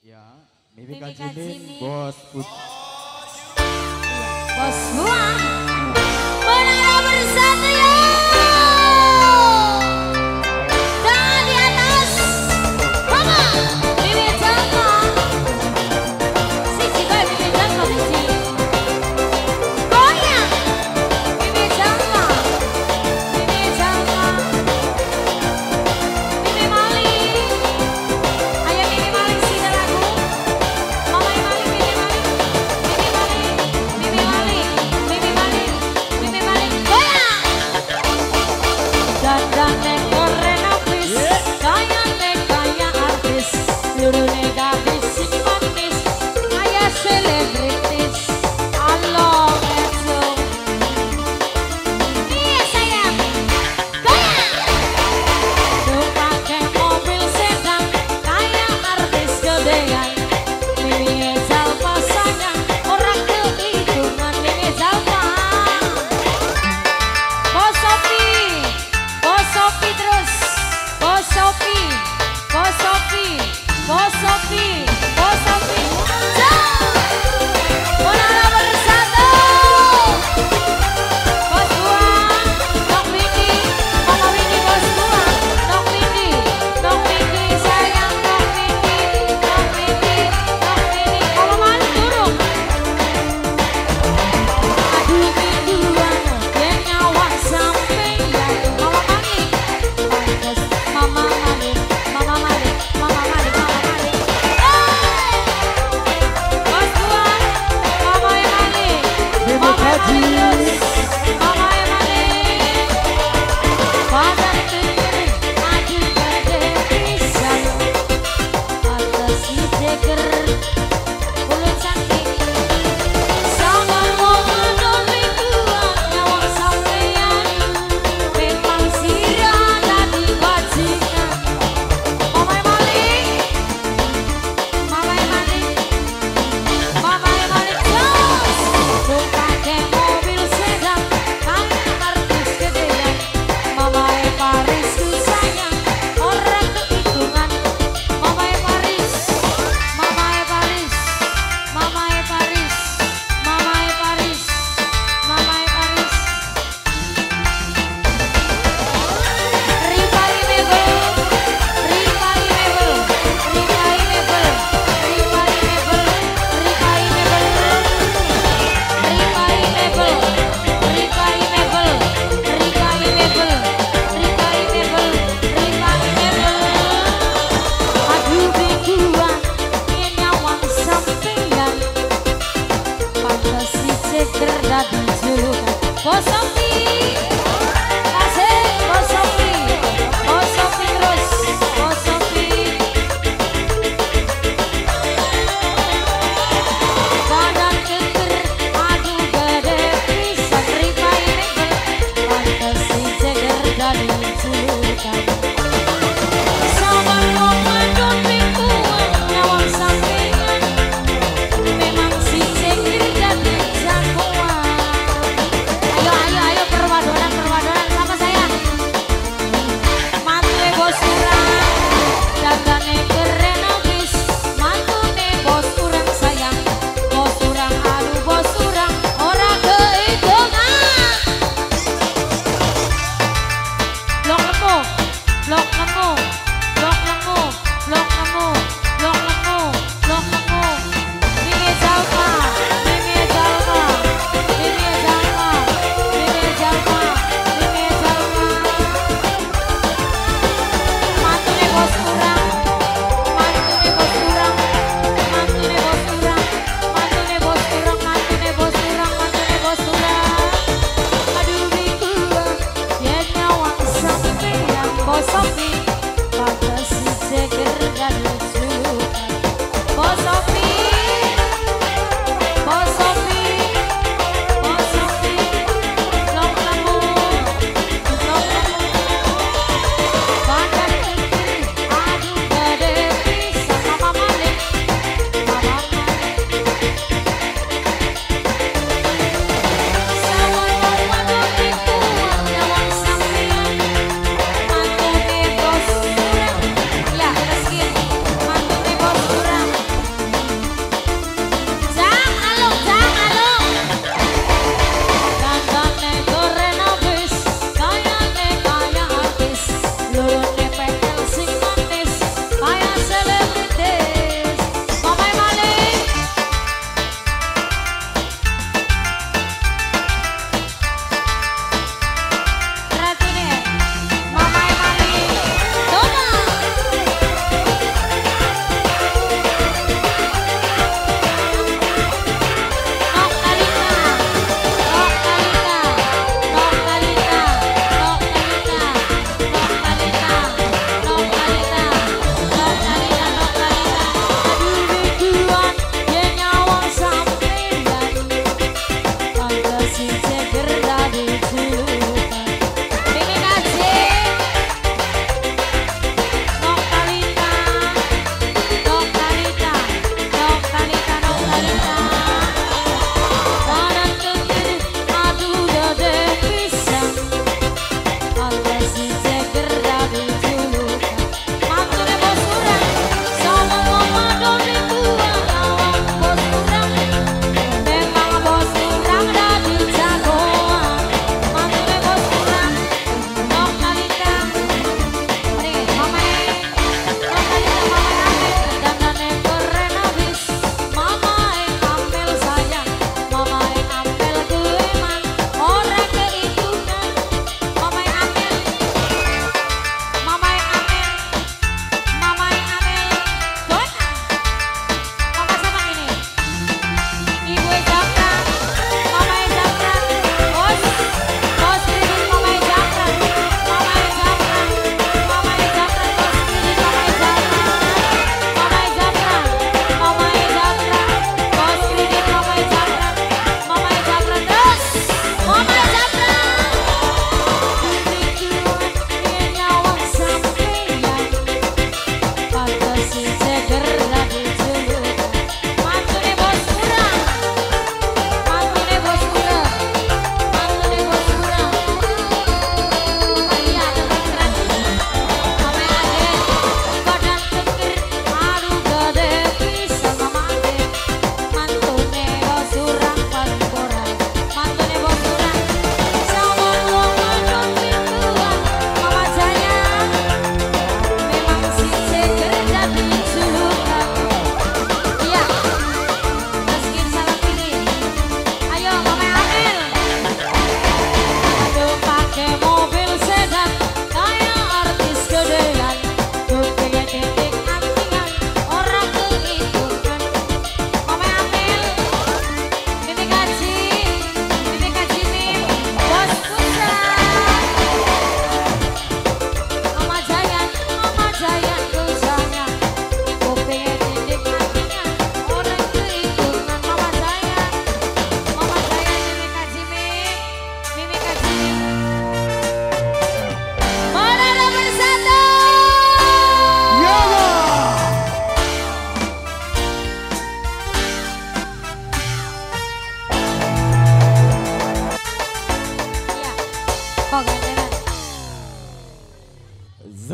Ya, Mimika Mimika Jinin, Jinin. Bos Put. Bos gua Menara bersatu ya. Dan di atas Mama Bibi Jaka. Sisi baik Bibi Jaka sisi. Goyang Bibi Jaka. Bibi Jaka. Bibi Mali. Ayo Bibi Mali sini lagu. Mama Mali Bibi Mali. Bibi Mali. Bibi Mali. Bibi Mali. Bibi Mali. Goyang. Dandan nek keren abis. Kaya nek kaya artis. Lurune gadis sing manis. Kaya selebritis. Allah itu. Iya sayang. Goyang. Tuh pakai mobil sedan. Kaya artis gedean. Mimi Zalpa sayang. Orang kehitungan Mimi Zalpa. Bos Sofi. Bos Sofi terus. Bos Sofi. Bos Sofi. Bos Sofi. Bos Sofi. Menara bersatu. Bos gua. Nok Mini. Mama Mini bos gua. Nok Mini. Nok Mini sayang. Nok Mini. Nok Mini. Nok Mini. Mama Mani turun. Aduh biduan. Yang nyawang sampeyan. Mama Mani. Pantes. Mama Mani. Mama Mani. Mama Mani. Mama Mani. Bos gua. Mama Mani. Mama Mani terus. Mama Mani. Badan tinggi. Maju gede pisang. Atas si ceker. Kulit cantik. Sabar ngomong ribuan nyawang sampeyan. Memang sirah tadi bajingan. Mama Mali. Mama Mali. Mama Mali terus. Tuh pakai mobil sedan. Kaya artis gedean. Mama Paris tuh sayang. Orang kehitungan. Mama Paris. Mama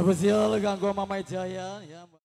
Spesial ganggu Mama Jaya ya.